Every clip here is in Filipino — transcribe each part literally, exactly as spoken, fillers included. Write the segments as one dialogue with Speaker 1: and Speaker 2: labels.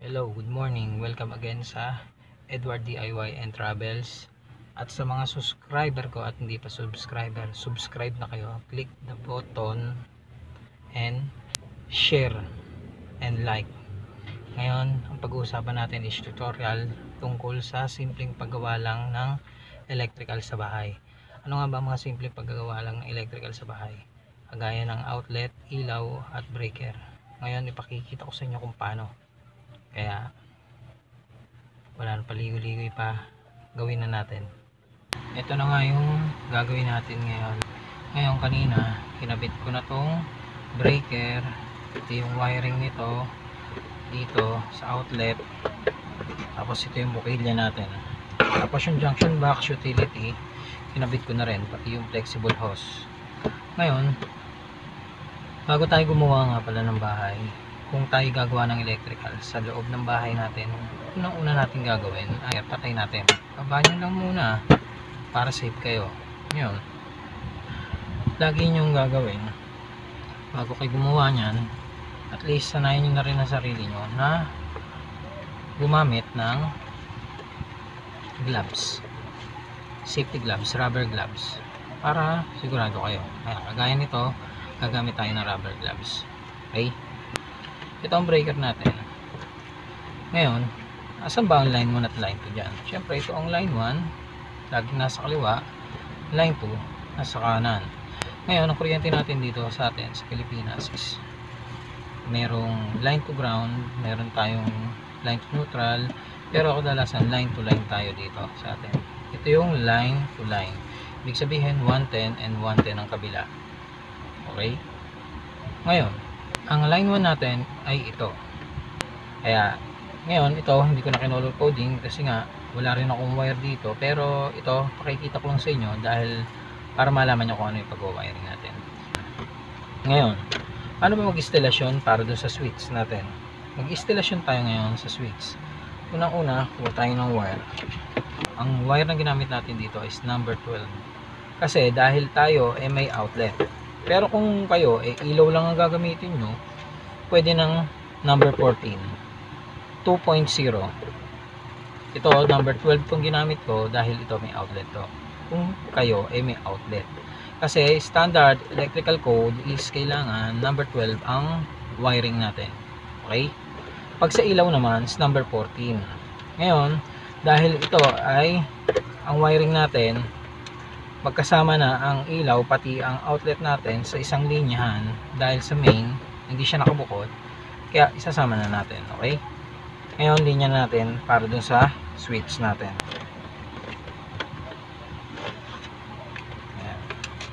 Speaker 1: Hello, good morning. Welcome again sa Edward D I Y and Travels. At sa mga subscriber ko at hindi pa subscriber, subscribe na kayo. Click the button and share and like. Ngayon, ang pag-uusapan natin is tutorial tungkol sa simpleng paggawa lang ng electrical sa bahay. Ano nga ba mga simpleng paggawa lang ng electrical sa bahay? Kagaya ng outlet, ilaw at breaker. Ngayon, ipakikita ko sa inyo kung paano. Kaya wala na paligoy-ligoy pa, gawin na natin. Ito na nga yung gagawin natin ngayon. Ngayon kanina kinabit ko na tong breaker. Ito yung wiring nito dito sa outlet, tapos ito yung bukilya natin, tapos yung junction box utility kinabit ko na rin, pati yung flexible hose. Ngayon bago tayo gumawa nga pala ng bahay, kung tayo gagawa ng electrical sa loob ng bahay natin, unang una natin gagawin ay patay natin. Pabanyo lang muna para safe kayo. Ngayon, lagi nyong gagawin bago kayo gumawa nyan, at least sanayin nyo na rin ang sarili nyo na gumamit ng gloves, safety gloves, rubber gloves, para sigurado kayo. Kaya kagaya nito, gagamit tayo ng rubber gloves. Okay? Ito ang breaker natin. Ngayon, asan ba ang line one at line two dyan? Siyempre, ito ang line one, laging nasa kaliwa. Line two, nasa kanan. Ngayon, ang kuryente natin dito sa atin, sa Pilipinas, is merong line to ground, meron tayong line to neutral, pero kadalasan line to line tayo dito sa atin. Ito yung line to line. Ibig sabihin, one ten and one ten ang kabila. Okay? Ngayon, ang line one natin ay ito. Kaya ngayon ito hindi ko na kinolor coding kasi nga wala rin akong wire dito, pero ito pakikita ko lang sa inyo dahil para malaman nyo kung ano yung pag-wiring natin. Ngayon, ano ba mag-instalasyon para dun sa switch natin? Mag-instalasyon tayo ngayon sa switch. Unang una, kuha tayo ng wire. Ang wire na ginamit natin dito is number twelve, kasi dahil tayo ay eh, may outlet. Pero kung kayo eh, ilaw lang ang gagamitin nyo, pwede ng number fourteen, two point zero. Ito number twelve pong ginamit ko dahil ito may outlet to. Kung kayo ay eh, may outlet, kasi standard electrical code is kailangan number twelve ang wiring natin. Okay? Pag sa ilaw naman is number fourteen. Ngayon, dahil ito ay ang wiring natin, magkasama na ang ilaw pati ang outlet natin sa isang linyahan, dahil sa main hindi siya nakabukod, kaya isasama na natin. Okay? Ngayon linya natin para dun sa switch natin. Ayan.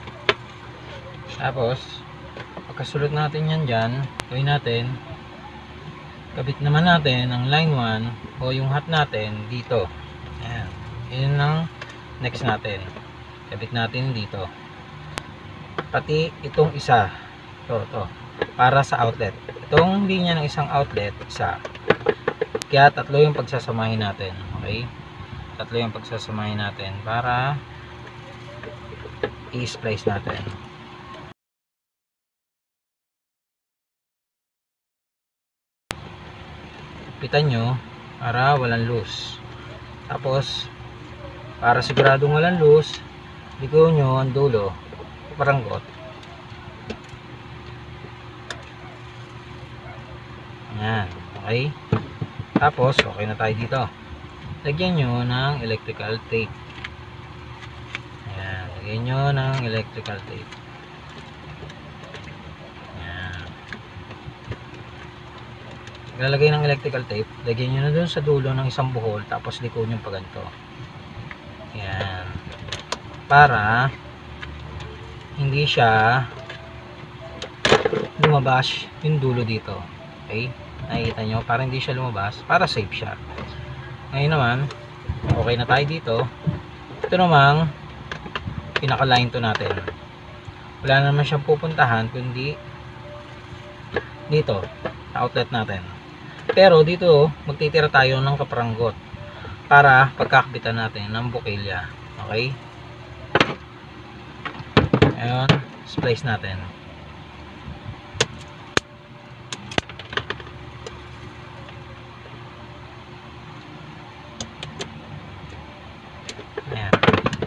Speaker 1: Tapos pagkasulot natin yan dyan, gawin natin, kabit naman natin ang line one o yung hot natin dito. Ayan. Yun ang next natin, kabit natin dito, pati itong isa to, to para sa outlet, itong linya ng isang outlet, isa. Kaya tatlo yung pagsasamahin natin. Okay, tatlo yung pagsasamahin natin para i-splice natin. Pitan nyo para walang loose. Tapos para siguradong walang loose, ligaw nyo ang dulo, paranggot. Ayan, okay. Tapos okay na tayo dito. Lagyan nyo ng electrical tape. Ayan, lagyan nyo ng electrical tape. Ayan. Paglalagay ng electrical tape, lagyan nyo na dun sa dulo ng isang buhol, tapos liko nyo pa ganito. Ayan, para hindi siya lumabas yung dulo dito. Okay, nakikita nyo, para hindi siya lumabas, para safe siya. Ngayon naman, okay na tayo dito. Ito namang pinaka line to natin, wala naman siyang pupuntahan kundi dito sa outlet natin. Pero dito magtitira tayo ng kaparanggot para pagkakabitan natin ng bukilya. Okay, ayun, splice natin.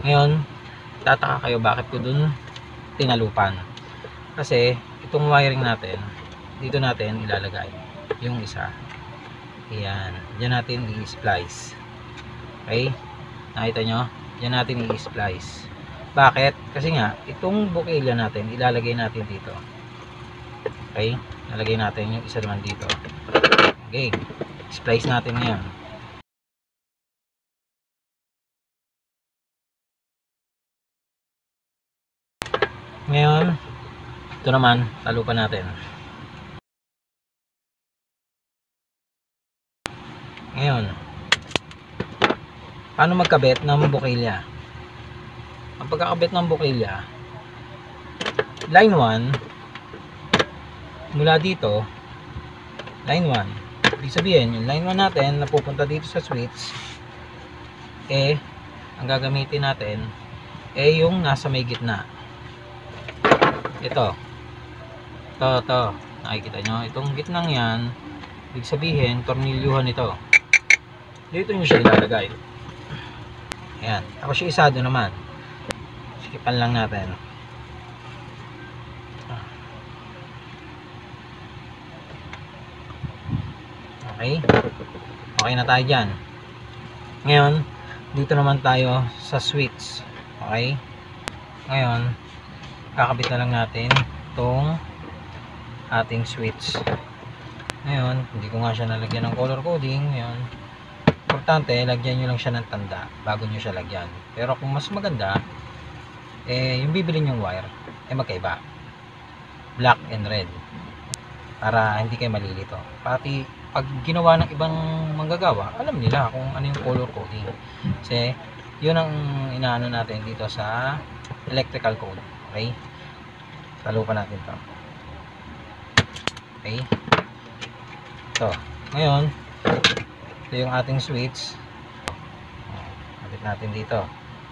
Speaker 1: Ngayon, tataka kayo bakit ko dun tinalupan. Kasi, itong wiring natin, dito natin ilalagay yung isa. Ayan. Diyan natin i-splice. Okay? Nakita nyo? Diyan natin i-splice. Bakit? Kasi nga, itong bukilya natin, ilalagay natin dito. Okay? Ilalagay natin yung isa naman dito. Okay. Splice natin ngayon. Ngayon, ito naman, talupan natin. Ngayon, paano magkabit ng bukilya? Ang pagkakabit ng bukilya, line one, mula dito, line one. Ibig sabihin, yung line one natin na pupunta dito sa switch, eh, ang gagamitin natin, eh, yung nasa may gitna. Ito. Ito, ito. Nakikita nyo? Itong gitnang yan, ibig sabihin, tornilyuhan ito. Dito nyo siya ilalagay. Ayan. Tapos yung isado naman. Sikipan lang natin. Okay. Okay na tayo dyan. Ngayon, dito naman tayo sa switch. Okay. Ngayon, kakabit na lang natin itong ating switch. Ngayon, hindi ko nga siya nalagyan ng color coding. Ngayon, importante, lagyan nyo lang siya ng tanda bago nyo siya lagyan. Pero kung mas maganda, eh, yung bibili nyong wire, eh magkaiba. Black and red. Para hindi kayo malilito. Pati, pag ginawa ng ibang manggagawa, alam nila kung ano yung color coding. Kasi, yun ang inaano natin dito sa electrical code. Okay? Talupan natin to. Okay? Ito. Ngayon, ito yung ating switch. Kapit natin dito.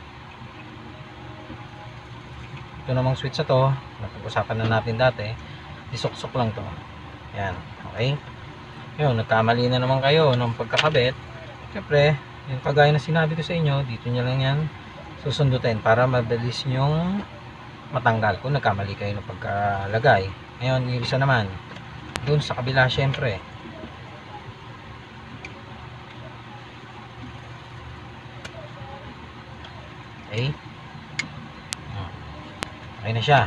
Speaker 1: Ito namang switch na to, napag-usapan na natin dati, isuksok lang to. Yan. Okay? Ngayon, nagkamali na naman kayo ng pagkakabit. Siyempre, yung kagaya na sinabi ko sa inyo, dito nyo lang yan susundutin para mabilis nyong matanggal kung nagkamali kayo ng pagkalagay. Ngayon, yung isa naman, dun sa kabila syempre. Okay? Okay na siya.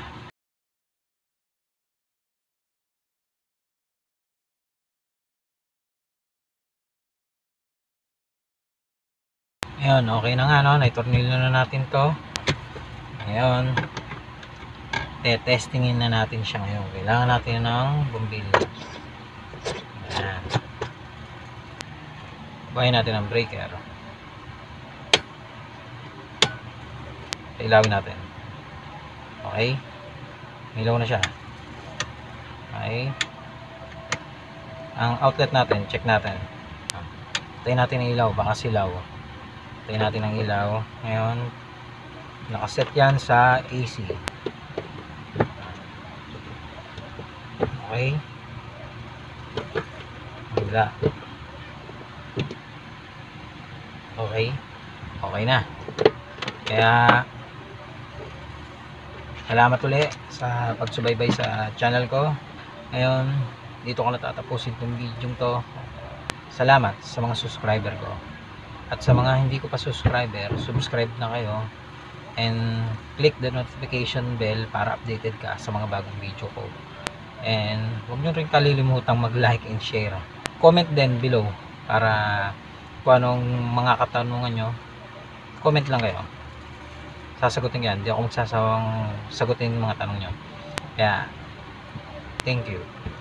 Speaker 1: Ngayon, okay na nga, no? Naitornilyo na natin to. Ngayon, te-testingin na natin siya ngayon. Kailangan natin ng bumbilya. Ayan. Buhayin natin ang breaker. Ilawin natin. Okay? Ilaw na siya. Okay? Ang outlet natin, check natin. Tayin natin ang ilaw, baka silaw. Tayin natin ang ilaw. Ngayon, nakaset yan sa A C. Okay? Wala. Okay? Okay na. Kaya, salamat ulit sa pagsubaybay sa channel ko. Ngayon, dito ko natatapusin itong video to. Salamat sa mga subscriber ko. At sa mga hindi ko pa subscriber, subscribe na kayo. And click the notification bell para updated ka sa mga bagong video ko. And huwag nyo rin kalilimutang mag-like and share. Comment din below para kung anong mga katanungan nyo, comment lang kayo. Sasagutin yan. Hindi ako magsasawang sagutin mga tanong nyo. Kaya, thank you.